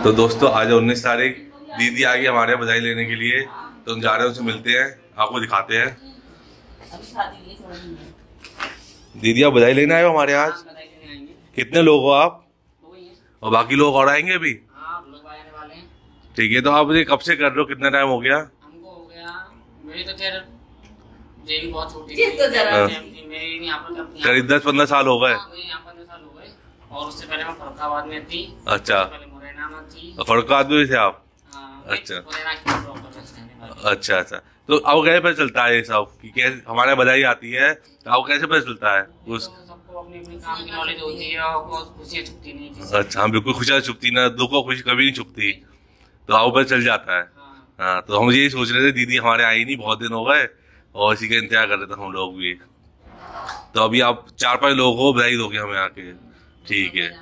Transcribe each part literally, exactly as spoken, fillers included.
तो दोस्तों आज उन्नीस तारीख दीदी आ गई हमारे यहाँ बधाई लेने के लिए, तो हम जा रहे हैं उनसे मिलते हैं, आपको दिखाते हैं। दीदी आप बधाई लेने आए हो हमारे यहाँ? कितने लोग हो आप? और बाकी लोग और आएंगे अभी? ठीक है, तो आप ये कब से कर रहे हो, कितना टाइम हो गया? हमको हो गया, मेरी तो खैर जेबी बहुत छोटी थी, तो जरा मेरी यहाँ पर करीब दस पंद्रह साल हो गए। यहाँ पंद्रह साल हो गए, और उससे पहले मैं फरुखाबाद में थी। अच्छा, पहले मुरैना में थी। फरुखाबाद में थे आप? अच्छा अच्छा अच्छा। तो अब कैसे पता चलता है ये सब कि कैसे हमारे बधाई आती है, तो अब कैसे पता चलता है? उस सबको अपनी अपनी काम की नॉलेज होती है और खुशियाँ छुपती नहीं। अच्छा, हम बिल्कुल खुशियाँ छुपती ना, दुख और खुशी कभी नहीं छुपती, तो आप पता चल जाता है। हाँ, तो हम यही सोच रहे थे, दीदी हमारे आई नहीं, बहुत दिन हो गए और इसी का इंतजार कर रहे थे हम लोग भी। तो अभी आप चार पांच लोग हो, बधाई दोगे हमें आके? ठीक है,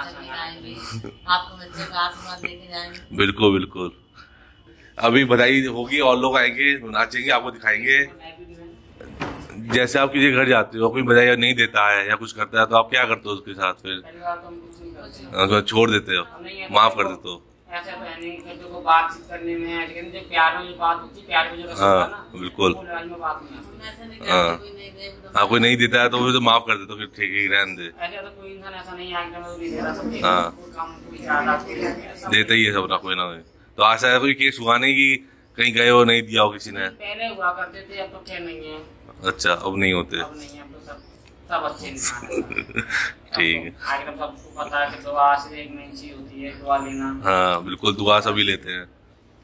बिल्कुल बिल्कुल। अभी बधाई होगी और लोग आएंगे, नाचेंगे, आपको दिखाएंगे। जैसे आप किसी घर जाते हो, कोई बधाई नहीं देता है या कुछ करता है, तो आप क्या करते हो उसके साथ? फिर छोड़ देते हो, माफ कर देते हो? ऐसा तो है नहीं कि जो बातचीत करने में, लेकिन जो प्यार में जो बात होती है, प्यार में जो रस्म हाँ, है ना, बिल्कुल। वो लड़ाई में बात नहीं आती। हाँ हाँ, कोई नहीं देता है तो वो तो माफ कर देते हो, ठीक है रहने दे। ऐसा तो कोई इंसान ऐसा नहीं है कि मैं नहीं दे रहा, सब देता हाँ, है, कोई काम कोई ज्यादा देता ही है सब ना, कोई ना कोई। तो ऐसा है कोई केस हुआ नहीं कि कहीं गए हो नहीं दिया हो किसी ने? पहले हुआ करते थे, अब तो खैर नहीं है। अच्छा, अब नहीं होते? अब नहीं है, अब तो सब सब अच्छे इंसान हैं। ठीक है, आगे तो सबको पता है कि दुआ से एक नई चीज होती है, दुआ लेना। हाँ बिल्कुल, दुआ सभी लेते हैं।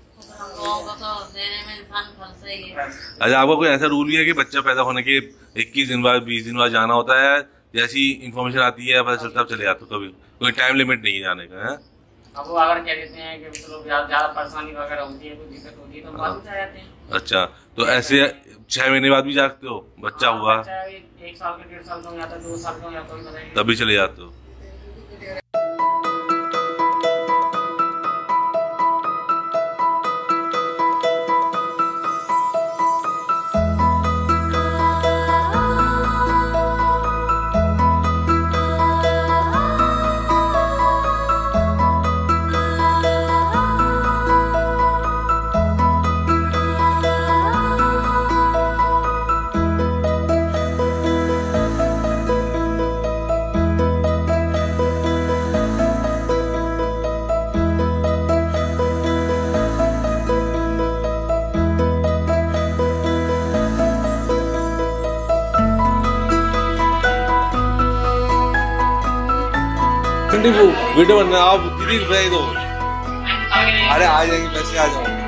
अच्छा, आपका कोई ऐसा रूल भी है कि बच्चा पैदा होने के इक्कीस दिन बाद, बीस दिन बाद जाना होता है? जैसी इन्फॉर्मेशन आती है पता चलता है चले जाते हो? कभी कोई टाइम लिमिट नहीं है जाने का? है अब वो अगर कह देते हैं कि चलो ज्यादा परेशानी वगैरह होती है, कोई दिक्कत होती है, तो बाद में जा जाते हैं। अच्छा, तो ऐसे छह महीने बाद भी जाते हो? बच्चा हुआ एक साल के, डेढ़ साल का हो जाता है, दो साल का हो जाता है, तभी चले जाते हो? वीडियो बनना, आप दीदी बधाई दो। अरे आ जाएंगे, पैसे आ जाओ।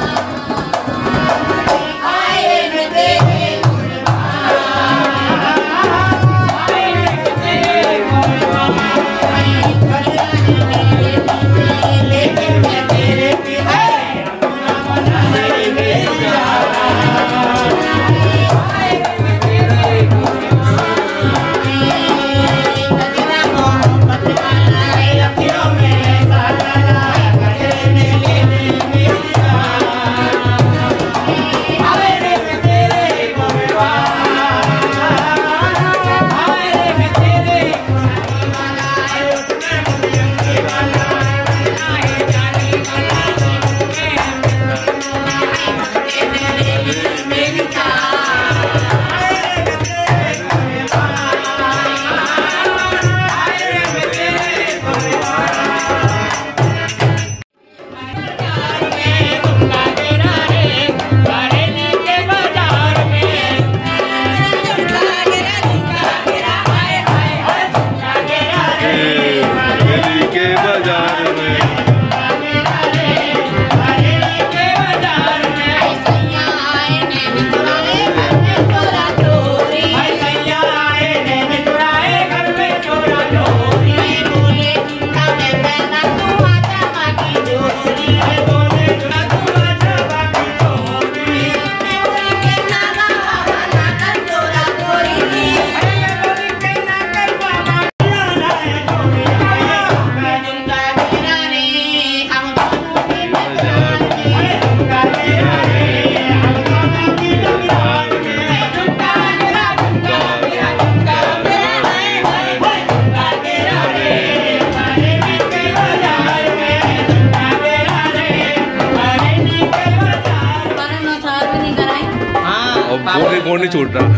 कौन नहीं छोड़ रहा।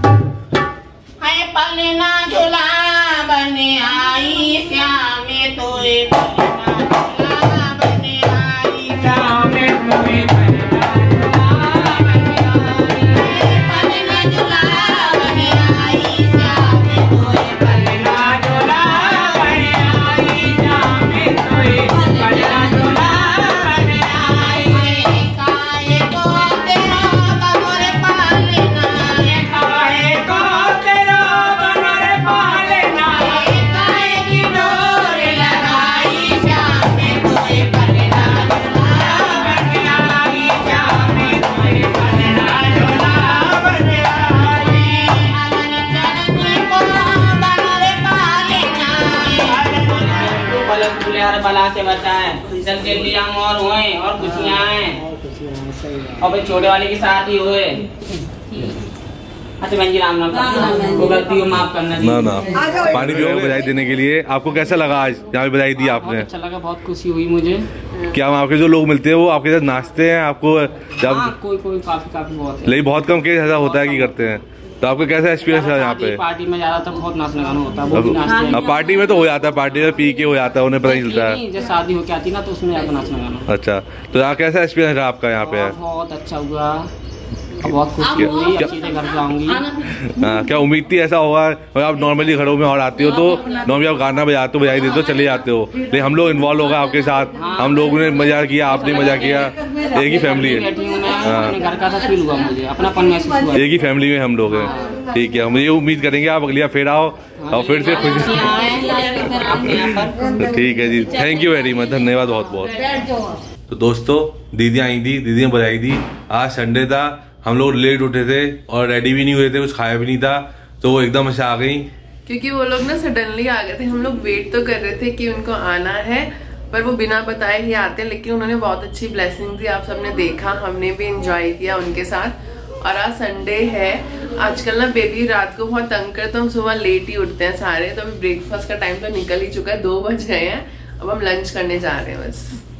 पलना झूला बने आई श्याम तो बने आई श्याम पलना झूला बने आई श्याम तो पलना झूला बने आई श्याम तो पलना झूला बने आई काए को तेरा बमोरे पालना काए को तेरा बमोरे पालना काए की डोर लगाई श्याम तो पलना झूला बने आई श्याम तो पलना झूला बने आई अगन चरण को बमोरे पालना पलक दुलियार बला से बचाए, जल्दी जल्दी हम और हुए और खुशियाँ आए और भाई छोटे वाले की शादी हुए। अच्छा बहन जी राम राम, वो गलती को माफ करना ना ना। पानी पियो बधाई देने के लिए। आपको कैसा लगा आज यहाँ पे बधाई दी आपने? अच्छा लगा, बहुत खुशी हुई मुझे। क्या वहाँ के जो लोग मिलते हैं वो आपके साथ नाचते हैं आपको जब? हाँ, कोई कोई काफी काफी बहुत, लेकिन बहुत कम केस ऐसा होता है कि करते हैं। तो आपको कैसा एक्सपीरियंस है यहाँ पे? पार्टी में ज्यादातर बहुत नाचना गाना होता है, वो भी नाचते हैं। अब पार्टी में तो हो जाता है, पार्टी में पी के हो जाता है, उन्हें पता नहीं चलता है। जब शादी होके आती ना तो उसमें ज्यादा नाचना गाना। अच्छा, तो यहाँ कैसा एक्सपीरियंस रहा आपका यहाँ पे? बहुत अच्छा हुआ, बहुत खुशी हुई, अच्छी से घर जाऊंगी। हाँ, क्या उम्मीद थी ऐसा होगा? और आप नॉर्मली घरों में और आती हो तो नॉर्मली आप गाना बजाते हो, बजाई देते हो, चले जाते हो, लेकिन हम लोग इन्वॉल्व हो गए आपके साथ। हम लोगों ने मजा किया, आपने मजा किया, एक ही फैमिली है। हाँ, घर का सा फील हुआ मुझे, अपनापन महसूस हुआ। एक ही फैमिली में हम लोग हैं। ठीक है, हम ये उम्मीद करेंगे आप अगली बार फिर आओ और फिर से खुश। ठीक है जी, थैंक यू वेरी मच, धन्यवाद बहुत बहुत। तो दोस्तों दीदी आई थी, दीदी ने बधाई दी। आज संडे था, हम लोग लेट उठे थे और रेडी भी नहीं हुए थे, कुछ खाया भी नहीं था, तो वो एकदम से आ गई। क्योंकि वो लोग ना सडनली आ गए थे। हम लोग वेट तो कर रहे थे कि उनको आना है, पर वो बिना बताए ही आते हैं। लेकिन उन्होंने बहुत अच्छी ब्लेसिंग दी, आप सबने देखा, हमने भी एंजॉय किया उनके साथ। और आज संडे है। आजकल ना बेबी रात को बहुत तंग कर, तो हम सुबह लेट ही उठते हैं सारे। तो अभी ब्रेकफास्ट का टाइम तो निकल ही चुका है, दो बज गए हैं। अब हम लंच करने जा रहे हैं बस।